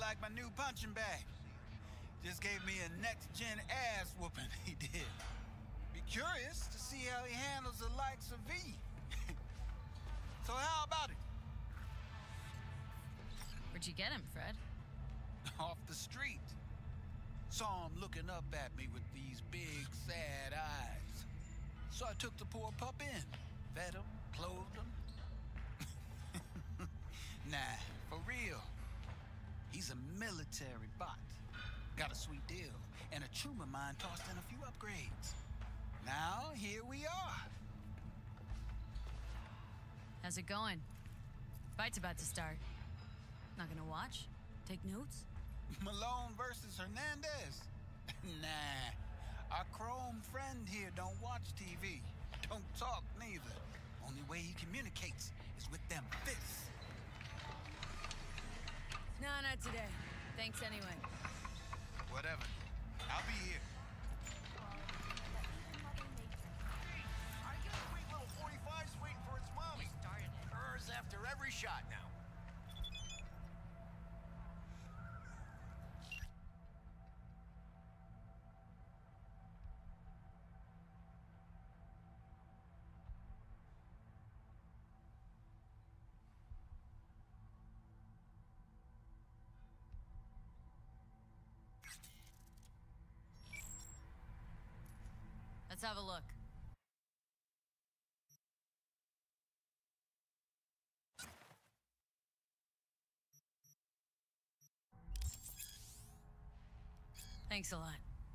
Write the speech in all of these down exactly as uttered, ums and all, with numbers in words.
like my new punching bag. Just gave me a next-gen ass whooping, he did. Be curious to see how he handles the likes of V. So how about it? Where'd you get him, Fred? Off the street. Saw him looking up at me with these big, sad eyes. So I took the poor pup in. Fed him, clothed him. Nah, for real. He's a military bot. Got a sweet deal, and a trooper mine tossed in a few upgrades. Now, here we are. How's it going? Fight's about to start. Not gonna watch? Take notes? Malone versus Hernandez? Nah. Our chrome friend here don't watch T V. Don't talk neither. Only way he communicates is with them fists. No, not today. Thanks anyway. Whatever. I'll be here. I get a sweet little forty-fives waiting for its mommy. Started it. Hers after every shot now. Let's have a look. Thanks a lot.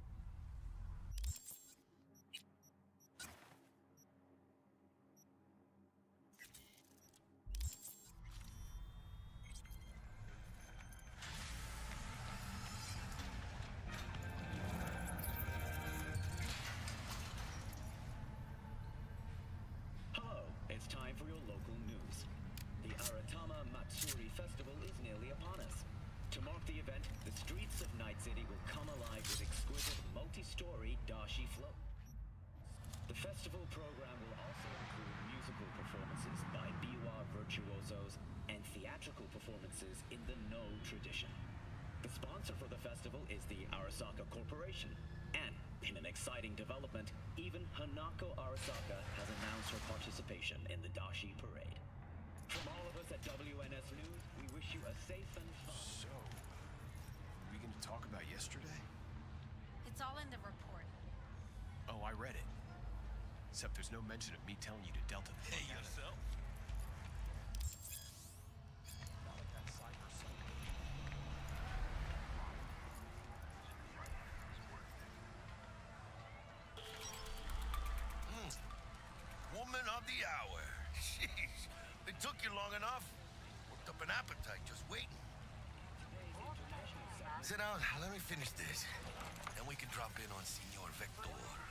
It's time for your local news. The Aratama Matsuri Festival is nearly upon us. To mark the event, the streets of Night City will come alive with exquisite multi-story dashi float. The festival program will also include musical performances by biwa virtuosos and theatrical performances in the No tradition. The sponsor for the festival is the Arasaka Corporation, and in an exciting development, even Hanako Arasaka has announced her participation in the Dashi Parade. From all of us at W N S News, we wish you a safe and fun. So, are we going to talk about yesterday? It's all in the report. Oh, I read it. Except there's no mention of me telling you to Delta. Hey, yourself. Woman of the hour. Sheesh. It took you long enough. Worked up an appetite just waiting. Sit down. Let me finish this. Then we can drop in on Senor Vector.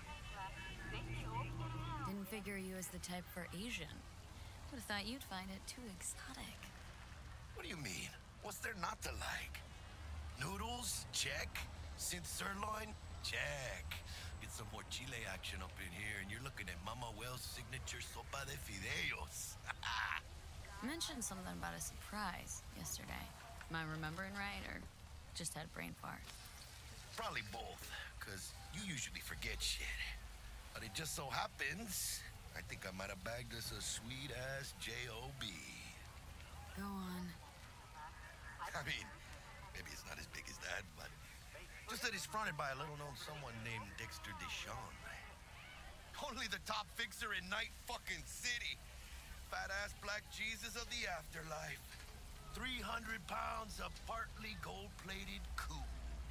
Didn't figure you as the type for Asian. Would have thought you'd find it too exotic. What do you mean? What's there not to like? Noodles? Check. Synth sirloin? Check. Get some more chile action up in here, and you're looking at Mama Wells' signature sopa de fideos. You mentioned something about a surprise yesterday. Am I remembering right, or just had a brain fart? Probably both, because you usually forget shit. But it just so happens, I think I might have bagged us a sweet-ass J O B. Go on. I mean, maybe it's not as big as that, but just that it's fronted by a little-known someone named Dexter Deshawn. Only the top fixer in Night fucking City. Fat-ass black Jesus of the afterlife. three hundred pounds of partly gold-plated cool.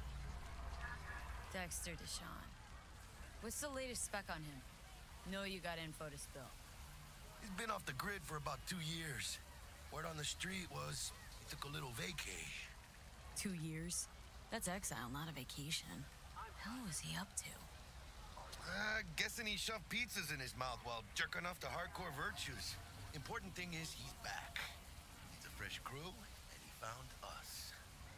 Dexter Deshawn. What's the latest spec on him? Know you got info to spill. He's been off the grid for about two years. Word on the street was he took a little vacay. Two years? That's exile, not a vacation. Hell was he up to? Uh, guessing he shoved pizzas in his mouth while jerking off to hardcore virtues. Important thing is he's back. He's a fresh crew, and he found us.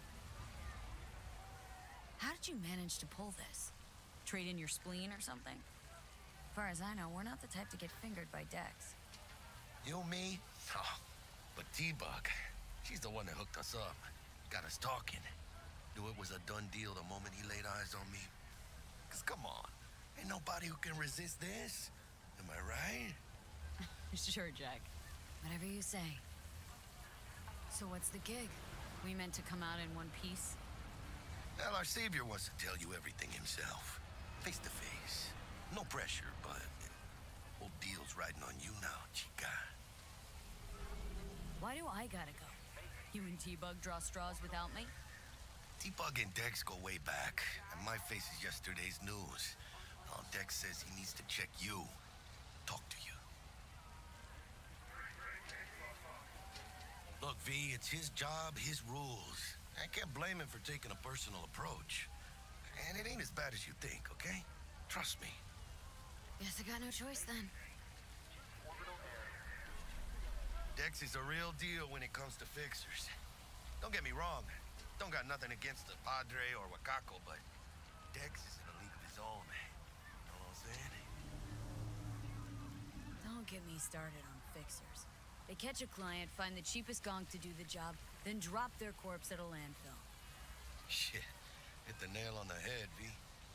How did you manage to pull this? Trade in your spleen or something? As far as I know, we're not the type to get fingered by Dex. You, me? Oh, but T-Bug, she's the one that hooked us up. Got us talking. Knew it was a done deal the moment he laid eyes on me. Cause come on, ain't nobody who can resist this. Am I right? Sure, Jack. Whatever you say. So what's the gig? We meant to come out in one piece? Well, our savior wants to tell you everything himself. Face to face. No pressure, but whole deal's riding on you now, chica. Why do I gotta go? You and T-Bug draw straws without me? T-Bug and Dex go way back, and my face is yesterday's news. Now Dex says he needs to check you. Talk to you. Look, V, it's his job, his rules. I can't blame him for taking a personal approach. And it ain't as bad as you think, okay? Trust me. Guess I got no choice then. Dex is a real deal when it comes to fixers. Don't get me wrong. Don't got nothing against the Padre or Wakako, but Dex is in a league of his own. Know what I'm saying? Don't get me started on fixers. They catch a client, find the cheapest gonk to do the job, then drop their corpse at a landfill. Shit. Hit the nail on the head, V.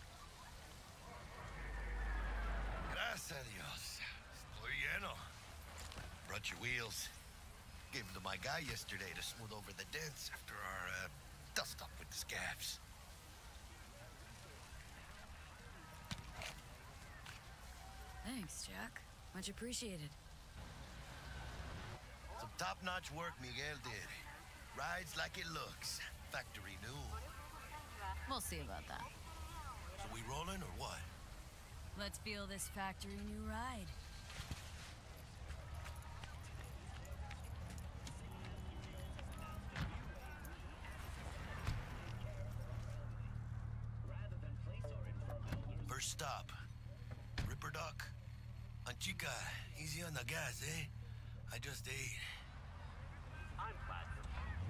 Gracias a Dios. Estoy lleno. Brought your wheels. Gave them to my guy yesterday to smooth over the dents after our uh, dust-up with the scabs. Thanks, Jack. Much appreciated. Some top-notch work Miguel did. Rides like it looks. Factory new. We'll see about that. So we rolling or what? Let's feel this factory new ride. First stop. Ripper Dock. Anchica, easy on the gas, eh? I just ate. I'm Platinum.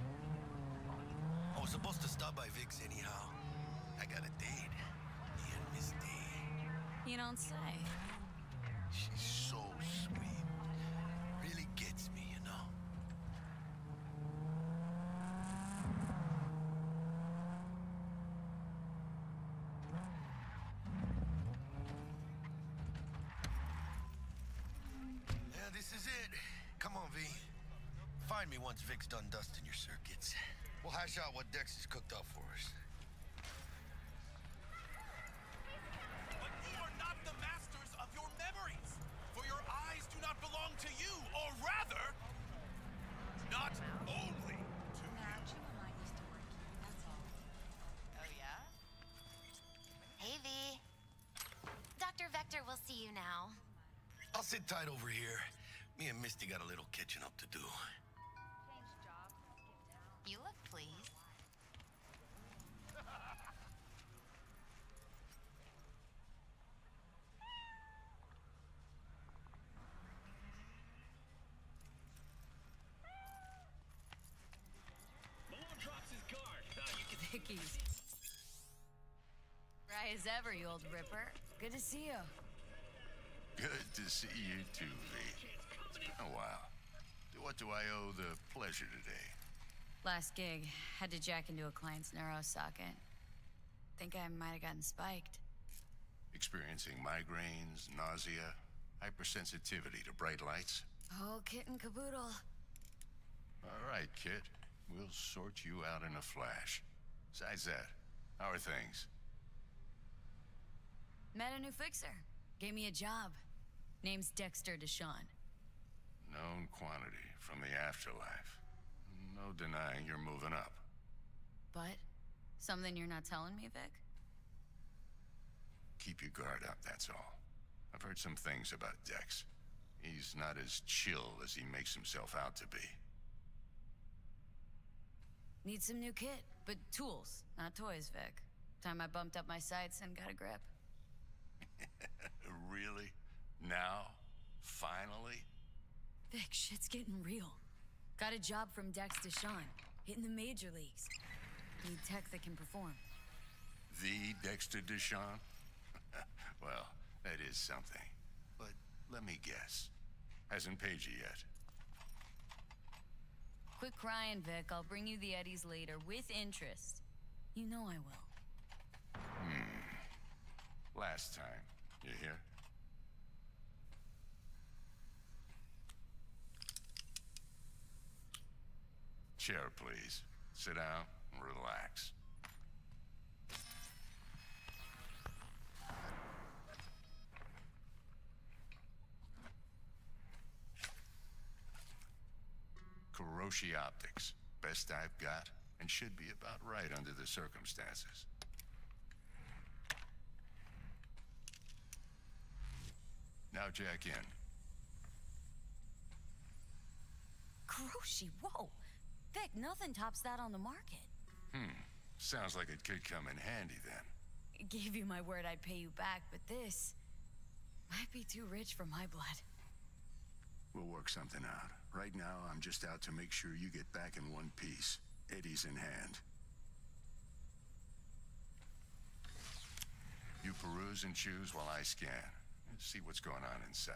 I was supposed to stop by Vic's anyhow. I got a date. Me and Misty. You don't say. She's so sweet. Really gets me, you know? Yeah, this is it. Come on, V. Find me once Vic's done dusting your circuits. We'll hash out what Dex has cooked up for us. But you are not the masters of your memories, for your eyes do not belong to you, or rather, not only to Nah, you. Jim and I used to work here, that's all. Oh, yeah? Hey, V. Doctor Vector will see you now. I'll sit tight over here. Me and Misty got a little catching up to do. You look pleased. Malone drops his guard. Ah, you can Vicky's. Dry as ever, you old ripper. Good to see you. Good to see you too, V. It's been a while. What do I owe the pleasure today? Last gig, had to jack into a client's neuro socket. Think I might have gotten spiked. Experiencing migraines, nausea, hypersensitivity to bright lights? Oh, kit and caboodle. All right, kid. We'll sort you out in a flash. Besides that, how are things? Met a new fixer. Gave me a job. Name's Dexter Deshawn. Known quantity from the afterlife. No denying you're moving up. But something you're not telling me, Vic? Keep your guard up, that's all. I've heard some things about Dex. He's not as chill as he makes himself out to be. Need some new kit, but tools, not toys, Vic. Time I bumped up my sights and got a grip. Really? Now? Finally? Vic, shit's getting real. Got a job from Dex Deshawn, hitting the major leagues. Need tech that can perform. The Dexter Deshawn? Well, that is something. But let me guess. Hasn't paid you yet. Quit crying, Vic. I'll bring you the Eddies later, with interest. You know I will. Hmm. Last time. You hear? Chair, please. Sit down and relax. Kiroshi Optics. Best I've got, and should be about right under the circumstances. Now jack in. Kiroshi, whoa! Vic, nothing tops that on the market. Hmm. Sounds like it could come in handy then. I gave you my word I'd pay you back, but this might be too rich for my blood. We'll work something out. Right now, I'm just out to make sure you get back in one piece. Eddie's in hand. You peruse and choose while I scan. Let's see what's going on inside.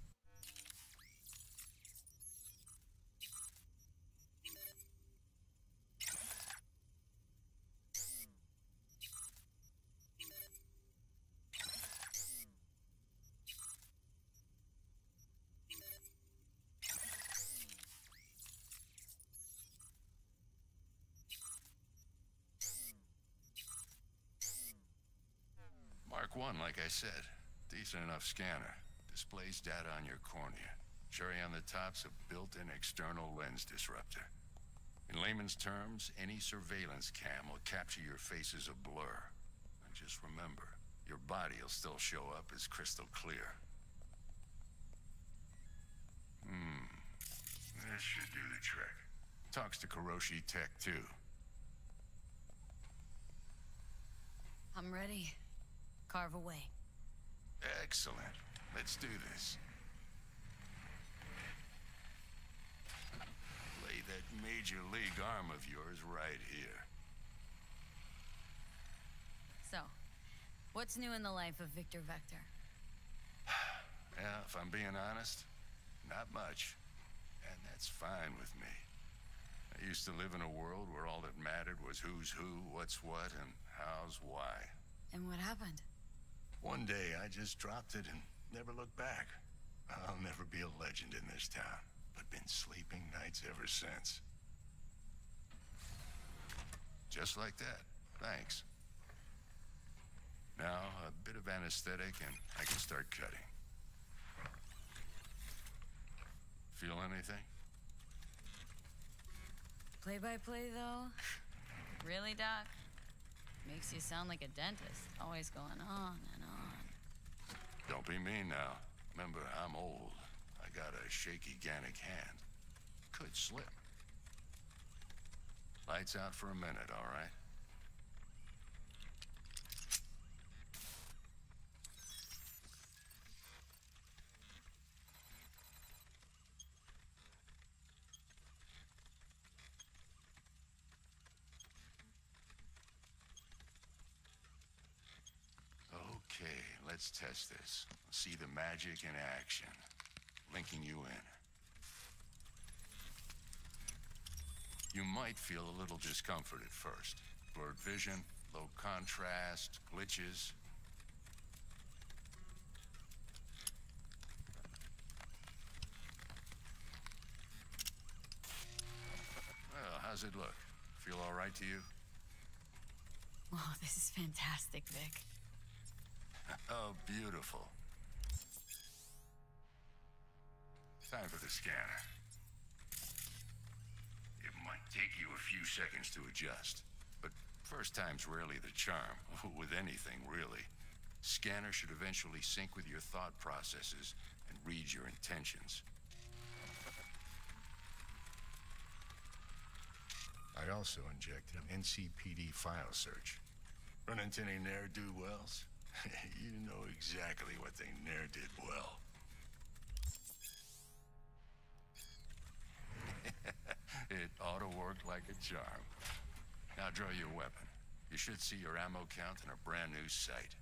Mark one, like I said. Decent enough scanner. Displays data on your cornea. Cherry on the top's a built-in external lens disruptor. In layman's terms, any surveillance cam will capture your face as a blur. And just remember, your body will still show up as crystal clear. Hmm. This should do the trick. Talks to Kiroshi Tech, too. I'm ready. Carve away. Excellent. Let's do this. Lay that major league arm of yours right here. So, what's new in the life of Victor Vector? Yeah, if I'm being honest, not much. And that's fine with me. I used to live in a world where all that mattered was who's who, what's what, and how's why. And what happened? One day, I just dropped it and never looked back. I'll never be a legend in this town, but been sleeping nights ever since. Just like that. Thanks. Now, a bit of anesthetic and I can start cutting. Feel anything? Play-by-play, though? Really, Doc? Makes you sound like a dentist, always going on and on. Don't be mean now. Remember, I'm old. I got a shaky Gannic hand. Could slip. Lights out for a minute, all right? Okay, let's test this. See the magic in action. Linking you in. You might feel a little discomfort at first. Blurred vision, low contrast, glitches. Well, how's it look? Feel all right to you? Oh, this is fantastic, Vic. Oh, beautiful. Time for the scanner. It might take you a few seconds to adjust, but first time's rarely the charm, with anything, really. Scanner should eventually sync with your thought processes and read your intentions. I also injected an N C P D file search. Run into any ne'er-do-wells? You know exactly what they ne'er did well. It ought to work like a charm. Now draw your weapon. You should see your ammo count in a brand new sight.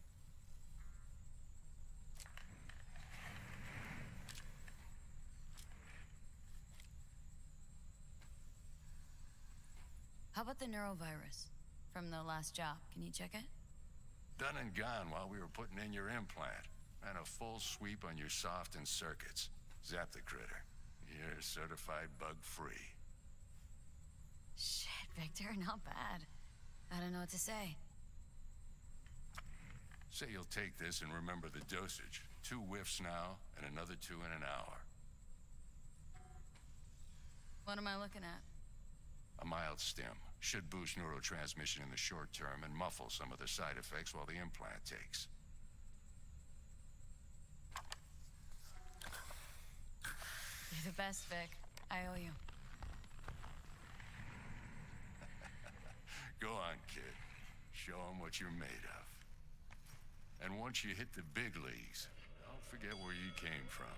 How about the neurovirus from the last job? Can you check it? Done and gone while we were putting in your implant. And a full sweep on your soft and circuits. Zap the critter. You're certified bug-free. Shit, Victor, not bad. I don't know what to say. Say you'll take this and remember the dosage. Two whiffs now, and another two in an hour. What am I looking at? A mild stim. Should boost neurotransmission in the short term and muffle some of the side effects while the implant takes. You're the best, Vic. I owe you. Go on, kid. Show them what you're made of. And once you hit the big leagues, don't forget where you came from.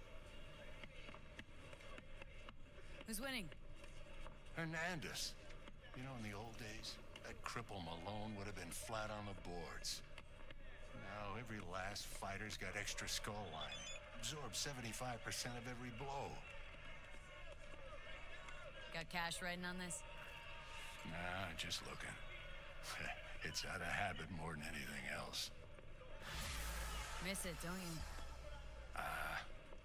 Who's winning? Hernandez. You know, in the old days, that cripple Malone would have been flat on the boards. Now, every last fighter's got extra skull lining. Absorbs seventy-five percent of every blow. Got cash riding on this? Nah, just looking. It's out of habit more than anything else. Miss it, don't you? Ah. Uh,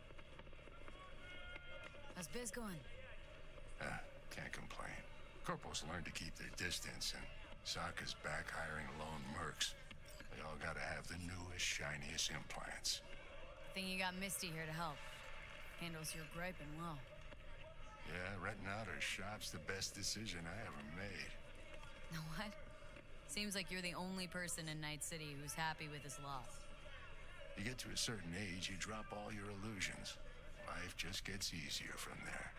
How's biz going? Uh, can't complain. Corporals learned to keep their distance, and Sokka's back hiring lone mercs. They all gotta have the newest, shiniest implants. Think you got Misty here to help. Handles your griping well. Yeah, renting out her shop's the best decision I ever made. Know what? Seems like you're the only person in Night City who's happy with his loss. You get to a certain age, you drop all your illusions. Life just gets easier from there.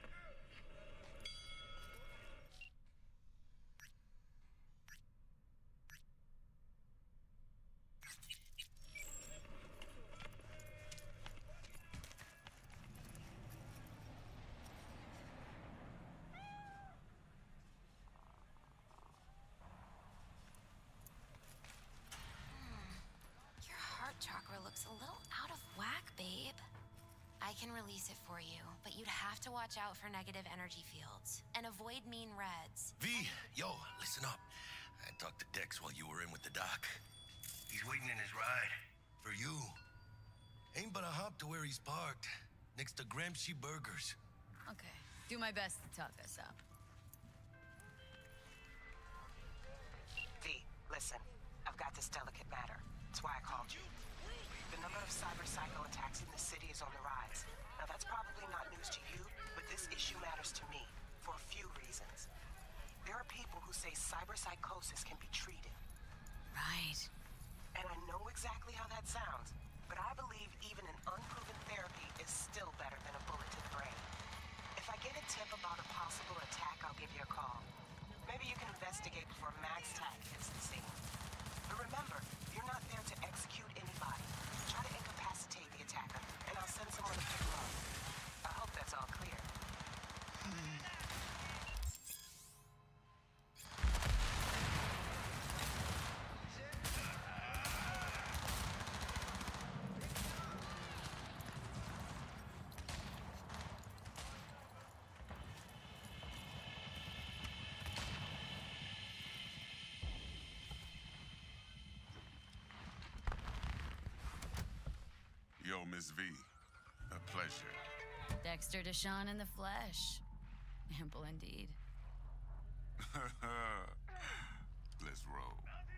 Chakra looks a little out of whack, babe. I can release it for you, but you'd have to watch out for negative energy fields and avoid mean reds. V, yo, listen up. I talked to Dex while you were in with the doc. He's waiting in his ride. For you. Ain't but a hop to where he's parked. Next to Gramsci Burgers. Okay. Do my best to talk us up. V, listen. I've got this delicate matter. That's why I called you. The number of cyber psycho attacks in the city is on the rise. Now that's probably not news to you, but this issue matters to me for a few reasons. There are people who say cyberpsychosis can be treated. Right. And I know exactly how that sounds, but I believe even an unproven therapy is still better than a bullet to the brain. If I get a tip about a possible attack, I'll give you a call. Maybe you can investigate before Max Tack hits the scene. But remember, you're not there to execute anybody. Try to incapacitate the attacker, and I'll send someone to pick him up. I hope that's all clear. Yo, Miss V. A pleasure. Dexter Deshawn in the flesh. Ample indeed. Let's roll.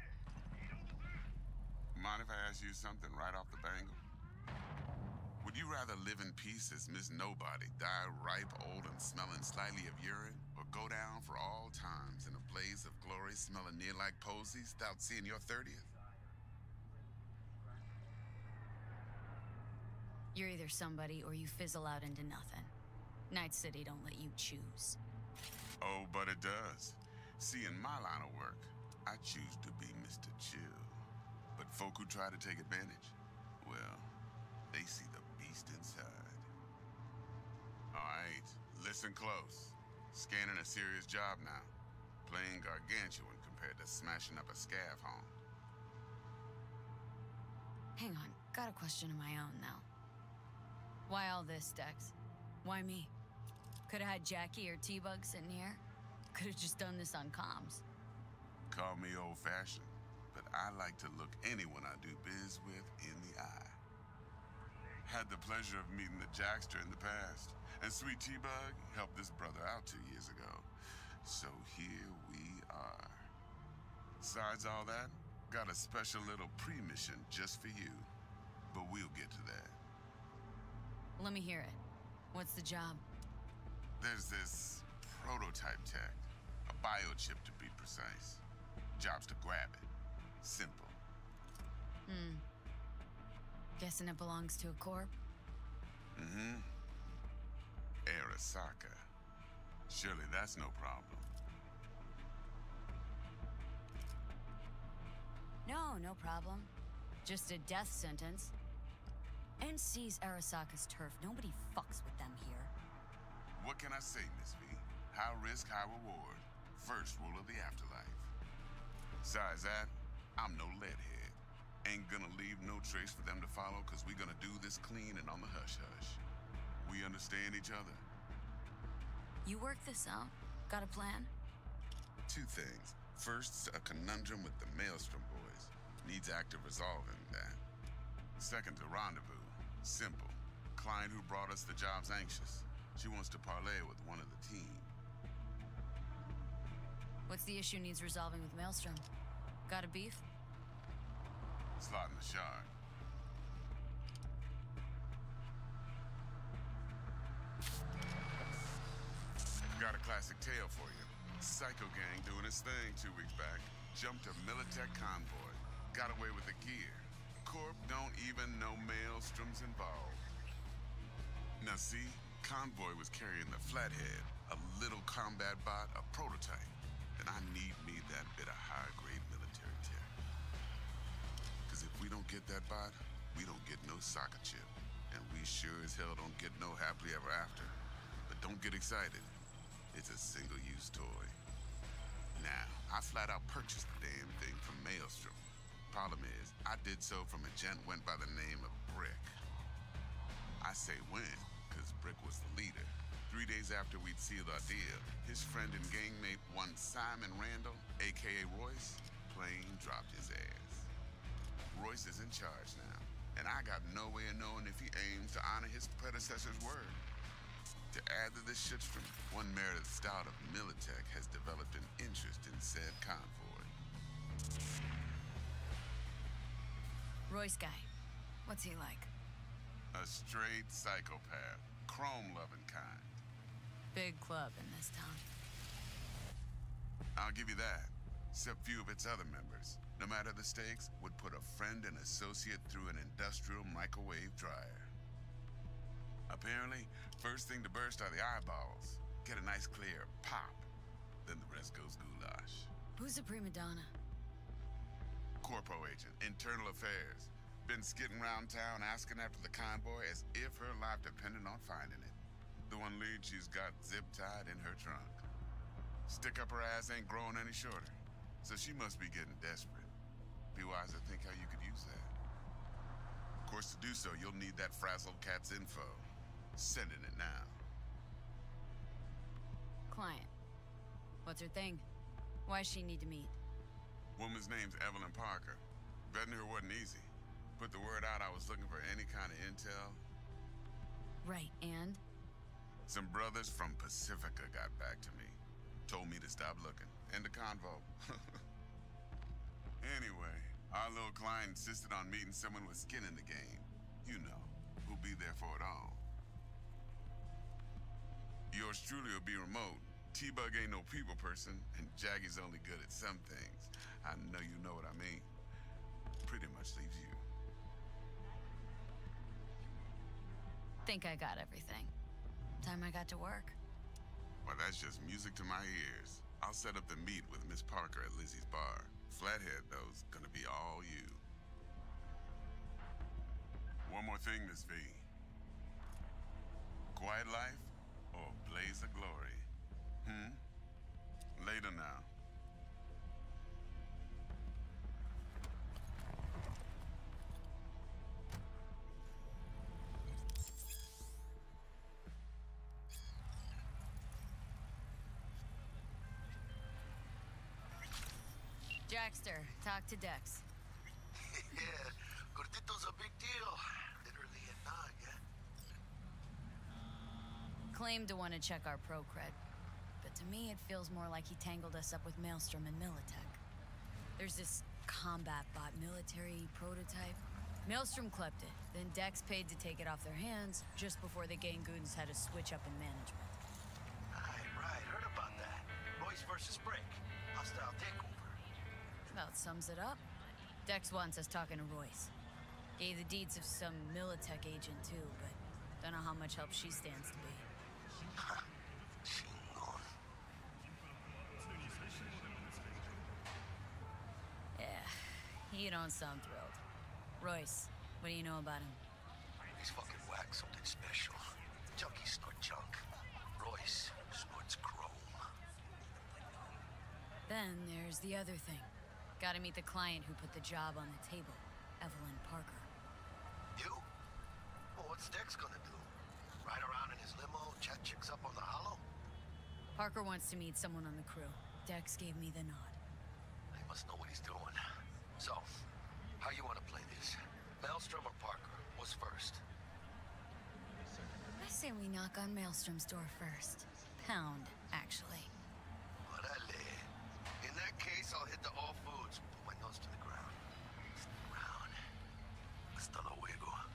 Mind if I ask you something right off the bangle? Would you rather live in peace as Miss Nobody, die ripe, old, and smelling slightly of urine, or go down for all times in a blaze of glory smelling near like posies without seeing your thirtieth? You're either somebody or you fizzle out into nothing. Night City don't let you choose. Oh, but it does. See, in my line of work, I choose to be Mister Chill. But folk who try to take advantage, well, they see the beast inside. All right, listen close. Scanning a serious job now. Playing gargantuan compared to smashing up a scav home. Hang on, got a question of my own now. Why all this, Dex? Why me? Could've had Jackie or T-Bug sitting here. Could have just done this on comms. Call me old-fashioned, but I like to look anyone I do biz with in the eye. Had the pleasure of meeting the Jackster in the past, and Sweet T-Bug helped this brother out two years ago. So here we are. Besides all that, got a special little pre-mission just for you. But we'll get to that. Let me hear it. What's the job? There's this prototype tech, a biochip to be precise. Job's to grab it. Simple. Hmm. Guessing it belongs to a corp? Mm-hmm. Arasaka. Surely that's no problem. No, no problem. Just a death sentence. N C's Arasaka's turf. Nobody fucks with them here. What can I say, Miss V? High risk, high reward. First rule of the afterlife. Besides that, I'm no leadhead. Ain't gonna leave no trace for them to follow, cause we gonna do this clean and on the hush-hush. We understand each other. You work this out? Got a plan? Two things. First, a conundrum with the Maelstrom boys. Needs active resolving that. Second, a rendezvous. Simple. Client who brought us the job's anxious. She wants to parlay with one of the team. What's the issue needs resolving with Maelstrom? Got a beef? Slot in the shard. Got a classic tale for you. Psycho gang doing his thing two weeks back. Jumped a Militech convoy. Got away with the gear. Corp don't even know Maelstrom's involved. Now see, convoy was carrying the Flathead, a little combat bot, a prototype. And I need me that bit of high-grade military tech. Cause if we don't get that bot, we don't get no soccer chip. And we sure as hell don't get no happily ever after. But don't get excited. It's a single-use toy. Now, I flat out purchased the damn thing from Maelstrom. Problem is, I did so from a gent went by the name of Brick. I say when, cause Brick was the leader. Three days after we'd sealed our deal, his friend and gangmate, one Simon Randall, A K A Royce, plain dropped his ass. Royce is in charge now, and I got no way of knowing if he aims to honor his predecessor's word. To add to this shitstorm, one merited stout of Militech has developed an interest in said convoy. Royce guy. What's he like? A straight psychopath. Chrome-loving kind. Big club in this town. I'll give you that. Except few of its other members, no matter the stakes, would put a friend and associate through an industrial microwave dryer. Apparently, first thing to burst are the eyeballs. Get a nice clear pop. Then the rest goes goulash. Who's the prima donna? Corpo agent, internal affairs. Been skidding around town asking after the convoy as if her life depended on finding it. The one lead she's got zip-tied in her trunk. Stick up her ass ain't growing any shorter, so she must be getting desperate. Be wise to think how you could use that. Of course, to do so, you'll need that frazzled cat's info. Sending it now. Client. What's her thing? Why's she need to meet? Woman's name's Evelyn Parker. Betting her wasn't easy. Put the word out I was looking for any kind of intel. Right, and? Some brothers from Pacifica got back to me. Told me to stop looking. End the convo. Anyway, our little client insisted on meeting someone with skin in the game. You know, who'll be there for it all. Yours truly will be remote. T-Bug ain't no people person, and Jaggy's only good at some things. I know you know what I mean. Pretty much leaves you. Think I got everything. Time I got to work. Well, that's just music to my ears. I'll set up the meet with Miss Parker at Lizzie's bar. Flathead, though's gonna be all you. One more thing, Miss V. Quiet life or blaze of glory? Hmm? Later now. Baxter, talk to Dex. Yeah, Gordito's a big deal. Literally and not, yeah? Claimed to want to check our pro cred, but to me it feels more like he tangled us up with Maelstrom and Militech. There's this combat bot military prototype. Maelstrom clept it, then Dex paid to take it off their hands just before the Gangoons had a switch up in management. Right, right, heard about that. Royce versus Brick. Hostile takeover. About sums it up. Dex wants us talking to Royce. Gave the deeds of some Militech agent too, but don't know how much help she stands to be. Yeah, you don't sound thrilled. Royce, what do you know about him? He's fucking whack, something special. Junkies snort junk. Royce snorts chrome. Then there's the other thing. Gotta meet the client who put the job on the table, Evelyn Parker. You? Well, what's Dex gonna do? Ride around in his limo, chat chicks up on the hollow? Parker wants to meet someone on the crew. Dex gave me the nod. He must know what he's doing. So, how you want to play this? Maelstrom or Parker? What's first? I say we knock on Maelstrom's door first. Pound, actually. Orale. In that case, I'll hit the all foods. Put my nose to the ground. Stick around. Hasta luego.